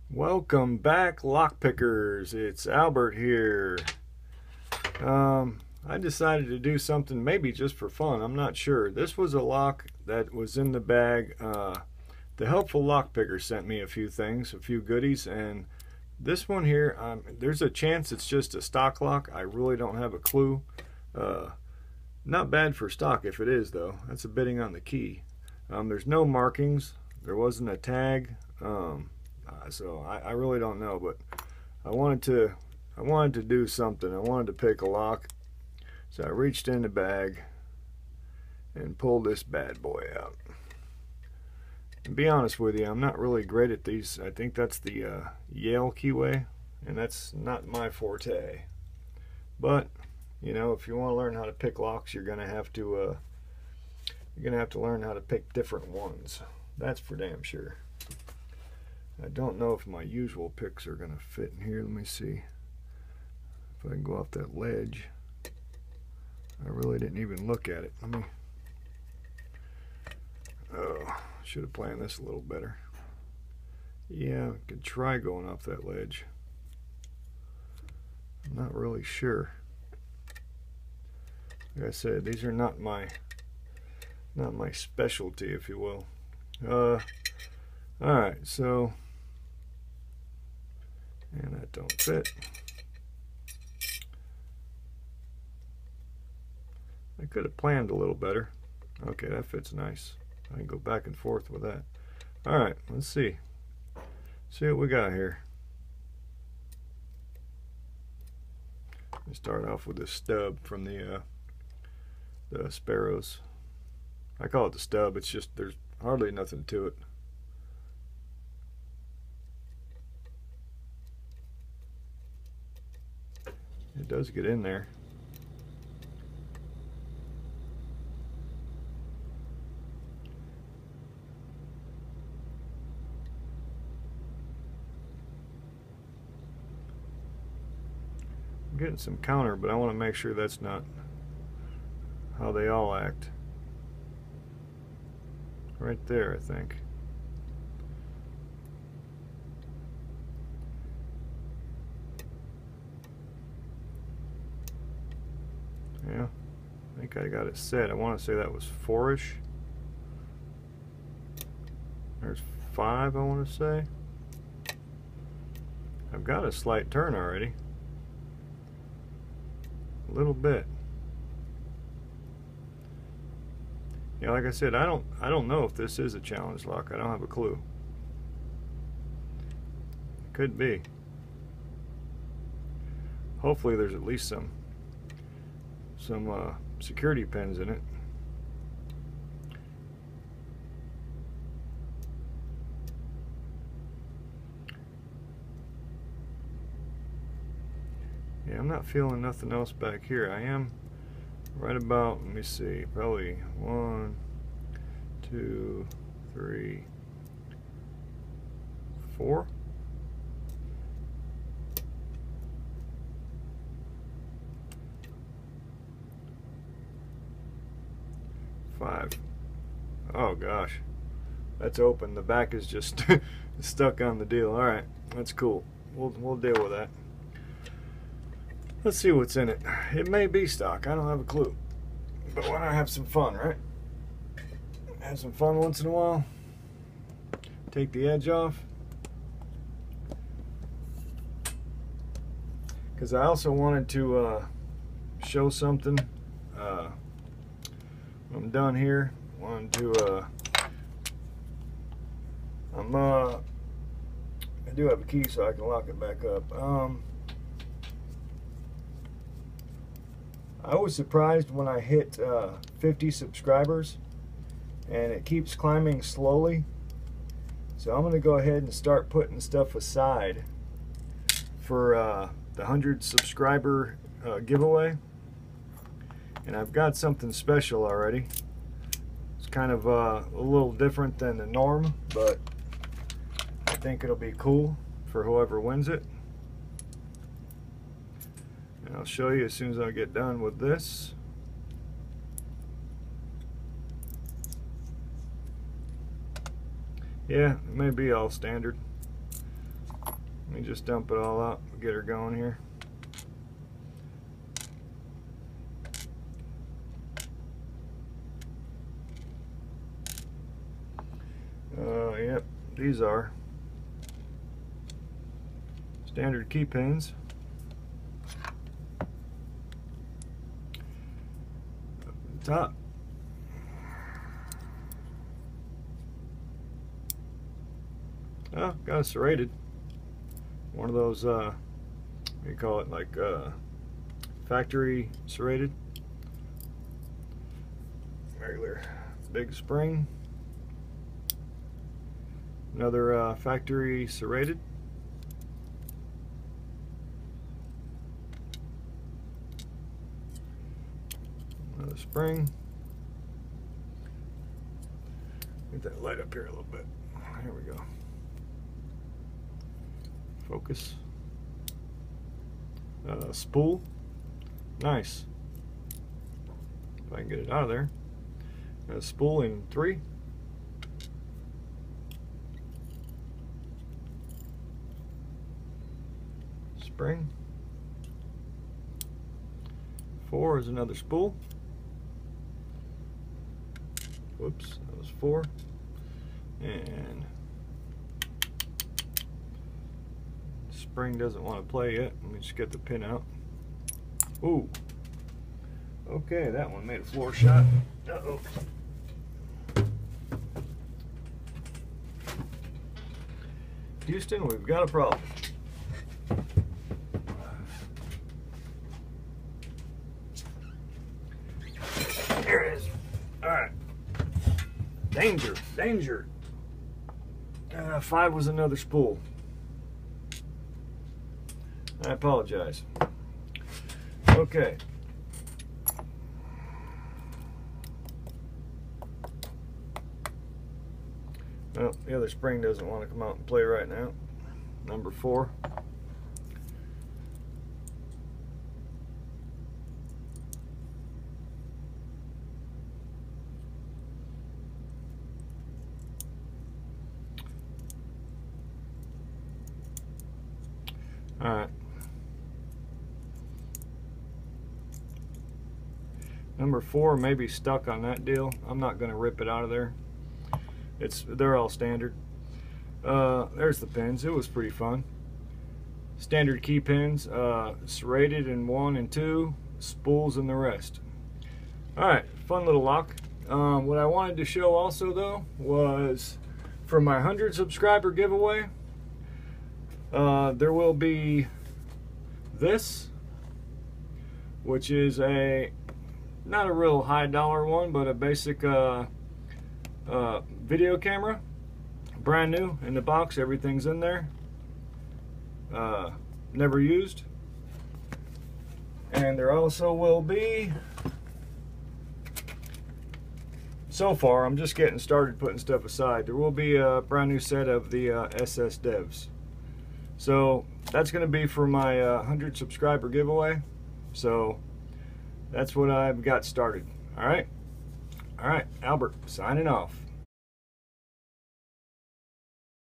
Welcome back, lockpickers. It's Albert here. I decided to do something maybe just for fun. I'm not sure. This was a lock that was in the bag. The Helpful Lockpicker sent me a few things, a few goodies, and this one here, there's a chance it's just a stock lock. I really don't have a clue. Not bad for stock if it is, though. That's a bidding on the key. There's no markings. There wasn't a tag. So I really don't know, but I wanted to do something. I wanted to pick a lock, so I reached in the bag and pulled this bad boy out. To be honest with you, I'm not really great at these. I think that's the Yale keyway, and that's not my forte. But you know, if you want to learn how to pick locks, you're gonna have to learn how to pick different ones. That's for damn sure. I don't know if my usual picks are going to fit in here. Let me see if I can go off that ledge. I really didn't even look at it. Should have planned this a little better. Yeah, I could try going off that ledge. I'm not really sure. Like I said, these are not my specialty, if you will. Alright, so, and that don't fit. I could have planned a little better. Okay, that fits nice. I can go back and forth with that. Alright, let's see. See what we got here. Let's start off with this stub from the Sparrows. I call it the stub. It's just, there's hardly nothing to it. It does get in there. I'm getting some counter, but I want to make sure that's not how they all act. Right there, I think. Yeah, I think I got it set. I want to say that was 4-ish. There's 5, I want to say. I've got a slight turn already. A little bit. Yeah, like I said, I don't know if this is a challenge lock. I don't have a clue. Could be. Hopefully there's at least some security pins in it. Yeah, I'm not feeling nothing else back here. I am right about, let me see, probably 1, 2, 3, 4. Oh gosh, that's open. The back is just stuck on the deal. All right, that's cool. We'll deal with that. Let's see what's in it. It may be stock. I don't have a clue. But why not have some fun, right? Have some fun once in a while. Take the edge off. Because I also wanted to show something. When I'm done here, wanted to I do have a key so I can lock it back up. I was surprised when I hit 50 subscribers, and it keeps climbing slowly. So I'm going to go ahead and start putting stuff aside for the 100 subscriber giveaway. And I've got something special already. It's kind of a little different than the norm, but I think it'll be cool for whoever wins it. And I'll show you as soon as I get done with this. Yeah, it may be all standard. Let me just dump it all out, get her going here. Yep, these are standard key pins. Up the top. Oh, got it serrated. One of those, what do you call it, like factory serrated. Regular big spring. Another factory serrated. Another spring. Get that light up here a little bit. Here we go. Focus. Spool. Nice. If I can get it out of there. A spool in 3. Spring. 4 is another spool. Whoops, that was 4. And spring doesn't want to play yet. Let me just get the pin out. Ooh. Okay, that one made a floor shot. Uh-oh. Houston, we've got a problem. Here it is. Alright. Danger, danger. 5 was another spool. I apologize. Okay. Well, the other spring doesn't want to come out and play right now. Number 4. All right. Number 4 may be stuck on that deal. I'm not going to rip it out of there. They're all standard. There's the pins. It was pretty fun. Standard key pins, serrated in 1 and 2, spools in the rest. Alright, fun little lock. What I wanted to show also though was for my 100 subscriber giveaway, there will be this, which is not a real high dollar one, but a basic video camera, brand new in the box, everything's in there, never used. And there also will be, so far I'm just getting started putting stuff aside, there will be a brand new set of the SS Devs. So that's going to be for my 100 subscriber giveaway. So that's what I've got started. All right, Albert signing off.